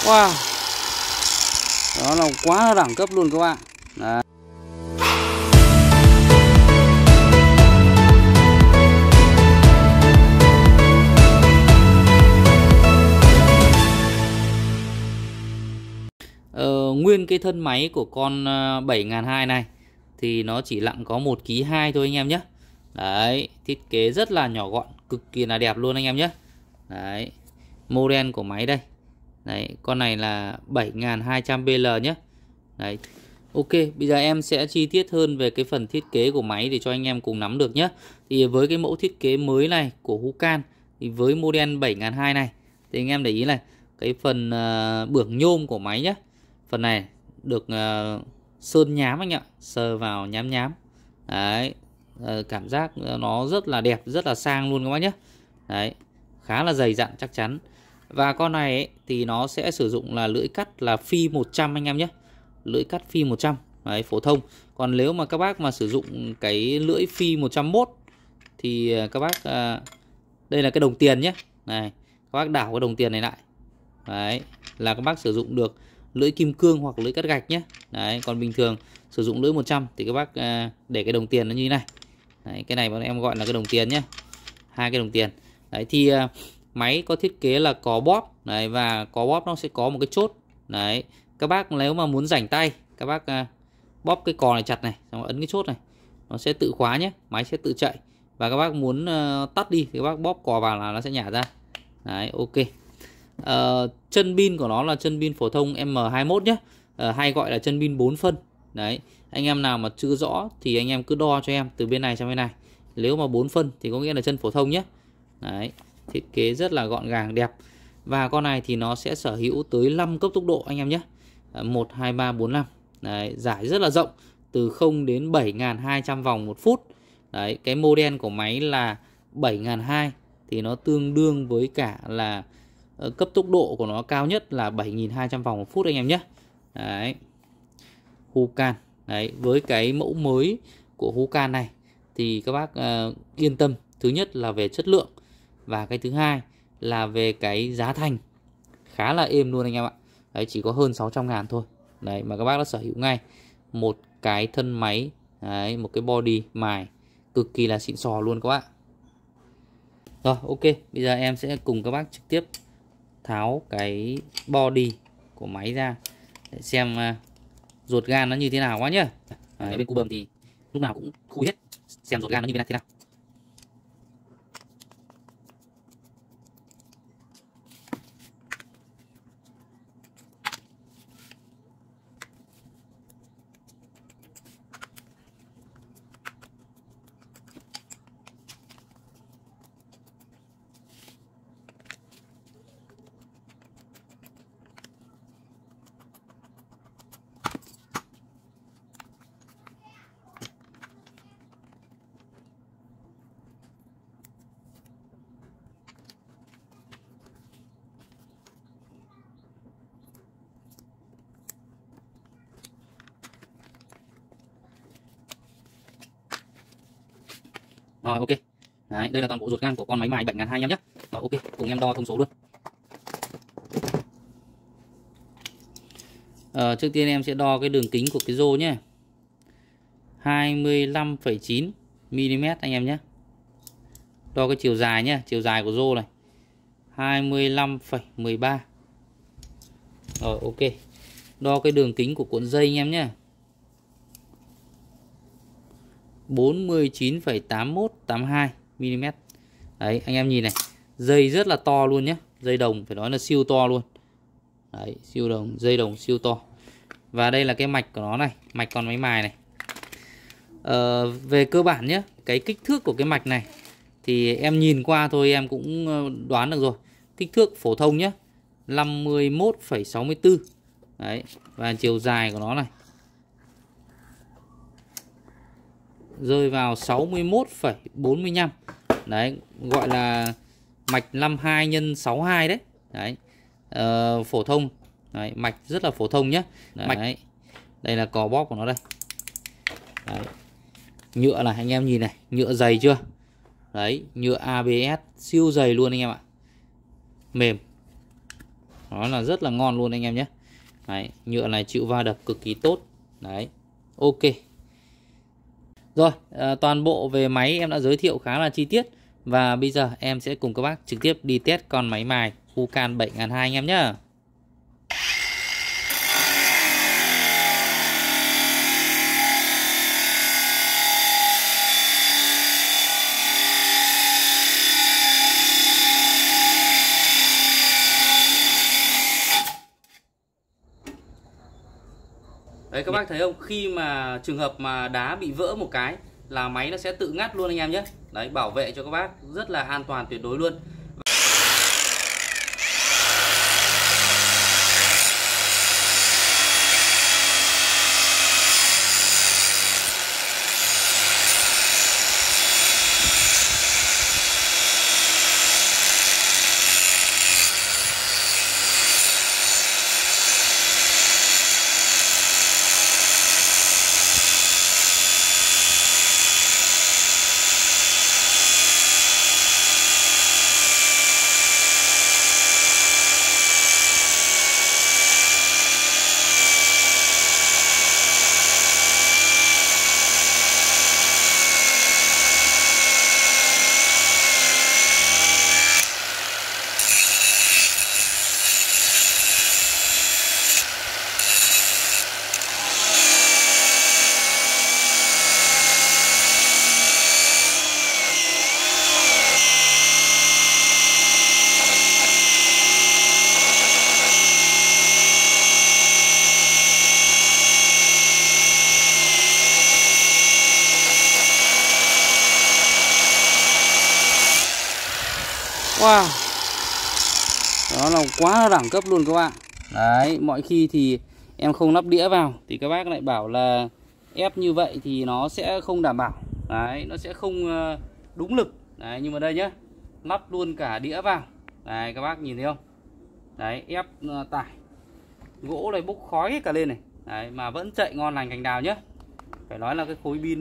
Wow, đó là quá đẳng cấp luôn các bạn. Đấy. Nguyên cái thân máy của con 7002 này thì nó chỉ nặng có 1,2 kg thôi anh em nhé. Đấy, thiết kế rất là nhỏ gọn, cực kỳ là đẹp luôn anh em nhé. Đấy, model của máy đây. Đấy, con này là 7200BL nhé. Đấy. Ok, bây giờ em sẽ chi tiết hơn về cái phần thiết kế của máy để cho anh em cùng nắm được nhé. Thì với cái mẫu thiết kế mới này của Hukan thì với model 7002 này thì anh em để ý này, cái phần bưởng nhôm của máy nhé. Phần này được sơn nhám anh ạ, sờ vào nhám nhám. Đấy, cảm giác nó rất là đẹp, rất là sang luôn các bác nhé. Đấy, khá là dày dặn chắc chắn. Và con này ấy, thì nó sẽ sử dụng là lưỡi cắt là phi 100 anh em nhé. Lưỡi cắt phi 100. Đấy, phổ thông. Còn nếu mà các bác mà sử dụng cái lưỡi phi 101 thì các bác đây là cái đồng tiền nhé. Này, các bác đảo cái đồng tiền này lại. Đấy, là các bác sử dụng được lưỡi kim cương hoặc lưỡi cắt gạch nhé. Đấy, còn bình thường sử dụng lưỡi 100 thì các bác để cái đồng tiền nó như thế này. Đấy, cái này bọn em gọi là cái đồng tiền nhé. Hai cái đồng tiền. Đấy thì máy có thiết kế là có bóp. Đấy, và có bóp nó sẽ có một cái chốt. Đấy, các bác nếu mà muốn rảnh tay, các bác bóp cái cò này chặt này, xong ấn cái chốt này, nó sẽ tự khóa nhé, máy sẽ tự chạy. Và các bác muốn tắt đi thì các bác bóp cò vào là nó sẽ nhả ra. Đấy, ok. Chân pin của nó là chân pin phổ thông M21 nhé, hay gọi là chân pin 4 phân. Đấy, anh em nào mà chưa rõ thì anh em cứ đo cho em từ bên này sang bên này. Nếu mà 4 phân thì có nghĩa là chân phổ thông nhé. Đấy, thiết kế rất là gọn gàng đẹp. Và con này thì nó sẽ sở hữu tới 5 cấp tốc độ anh em nhé. 1, 2, 3, 4, 5. Đấy, giải rất là rộng, từ 0 đến 7200 vòng một phút. Đấy, cái model của máy là 7002 thì nó tương đương với cả là cấp tốc độ của nó cao nhất là 7200 vòng một phút anh em nhé. Đấy, Hukan. Đấy, với cái mẫu mới của Hukan này thì các bác yên tâm. Thứ nhất là về chất lượng, và cái thứ hai là về cái giá thành khá là êm luôn anh em ạ. Đấy, chỉ có hơn 600.000 thôi. Đấy, mà các bác đã sở hữu ngay một cái thân máy. Đấy, một cái body mài cực kỳ là xịn sò luôn các bạn. Rồi, ok, bây giờ em sẽ cùng các bác trực tiếp tháo cái body của máy ra để xem ruột gan nó như thế nào quá nhá. Bên cu bơm thì lúc nào cũng khui hết, xem ruột gan nó như thế nào. Rồi, ok. Đấy, đây là toàn bộ ruột gan của con máy mài 7002 em nhé. Rồi, ok, cùng em đo thông số luôn. Trước tiên em sẽ đo cái đường kính của cái rô nhé. 25,9 mm anh em nhé. Đo cái chiều dài nhé, chiều dài của rô này 25,13. Rồi, ok. Đo cái đường kính của cuộn dây anh em nhé. 49,8182 mm. Đấy, anh em nhìn này, dây rất là to luôn nhé. Dây đồng phải nói là siêu to luôn. Đấy, siêu đồng, dây đồng siêu to. Và đây là cái mạch của nó này, mạch con máy mài này. Về cơ bản nhé, cái kích thước của cái mạch này thì em nhìn qua thôi em cũng đoán được rồi. Kích thước phổ thông nhé, 51,64. Đấy, và chiều dài của nó này rơi vào 61,45. Đấy, gọi là mạch 52 x 62 đấy. Đấy, phổ thông. Đấy, mạch rất là phổ thông nhé. Đấy, đây là cò bóp của nó đây. Đấy, nhựa này anh em nhìn này, nhựa dày chưa? Đấy, nhựa ABS siêu dày luôn anh em ạ, mềm. Nó là rất là ngon luôn anh em nhé. Đấy, nhựa này chịu va đập cực kỳ tốt. Đấy, ok. Rồi, toàn bộ về máy em đã giới thiệu khá là chi tiết. Và bây giờ em sẽ cùng các bác trực tiếp đi test con máy mài Hukan 7002 anh em nhé. Đấy các bác thấy không? Khi mà trường hợp mà đá bị vỡ một cái là máy nó sẽ tự ngắt luôn anh em nhé. Đấy, bảo vệ cho các bác rất là an toàn tuyệt đối luôn. Wow, đó là quá là đẳng cấp luôn các bạn. Đấy, mọi khi thì em không lắp đĩa vào thì các bác lại bảo là ép như vậy thì nó sẽ không đảm bảo. Đấy, nó sẽ không đúng lực. Đấy, nhưng mà đây nhá, lắp luôn cả đĩa vào. Đấy, các bác nhìn thấy không? Đấy, ép tải gỗ này bốc khói hết cả lên này. Đấy, mà vẫn chạy ngon lành cành đào nhá. Phải nói là cái khối pin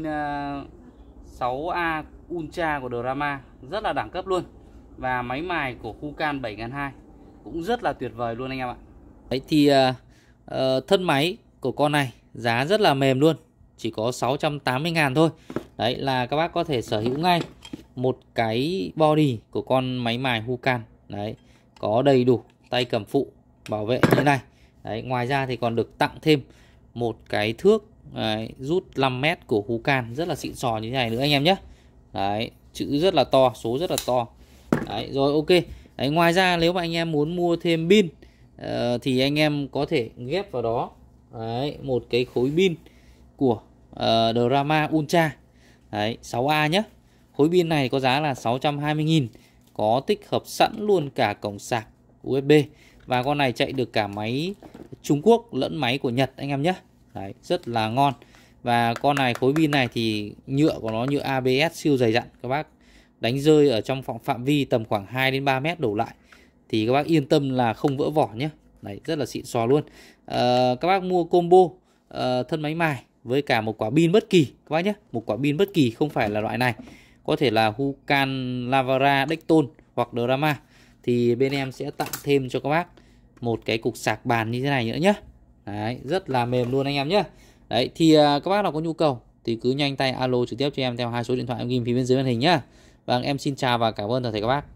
6A Ultra của Drama rất là đẳng cấp luôn. Và máy mài của Hukan 7002 cũng rất là tuyệt vời luôn anh em ạ. Đấy thì thân máy của con này giá rất là mềm luôn, chỉ có 680.000 thôi. Đấy là các bác có thể sở hữu ngay một cái body của con máy mài Hukan. Đấy, có đầy đủ tay cầm phụ bảo vệ như thế này. Đấy, ngoài ra thì còn được tặng thêm một cái thước rút 5m của Hukan rất là xịn sò như thế này nữa anh em nhé. Đấy, chữ rất là to, số rất là to. Đấy, rồi ok. Đấy, ngoài ra nếu mà anh em muốn mua thêm pin thì anh em có thể ghép vào đó. Đấy, một cái khối pin của Drama Ultra. Đấy, 6A nhé. Khối pin này có giá là 620.000. Có tích hợp sẵn luôn cả cổng sạc USB. Và con này chạy được cả máy Trung Quốc lẫn máy của Nhật anh em nhé. Đấy, rất là ngon. Và con này khối pin này thì nhựa của nó nhựa ABS siêu dày dặn. Các bác đánh rơi ở trong phạm vi tầm khoảng 2 đến 3 mét đổ lại thì các bác yên tâm là không vỡ vỏ nhé. Đấy, rất là xịn sò luôn. Các bác mua combo thân máy mài với cả một quả pin bất kỳ các bác nhé. Một quả pin bất kỳ, không phải là loại này. Có thể là Hukan, Lavara, Dexton hoặc Drama. Thì bên em sẽ tặng thêm cho các bác một cái cục sạc bàn như thế này nữa nhé. Đấy, rất là mềm luôn anh em nhé. Đấy, thì các bác nào có nhu cầu thì cứ nhanh tay alo trực tiếp cho em theo hai số điện thoại em ghi phía bên dưới màn hình nhá. Vâng, em xin chào và cảm ơn toàn thể các bác.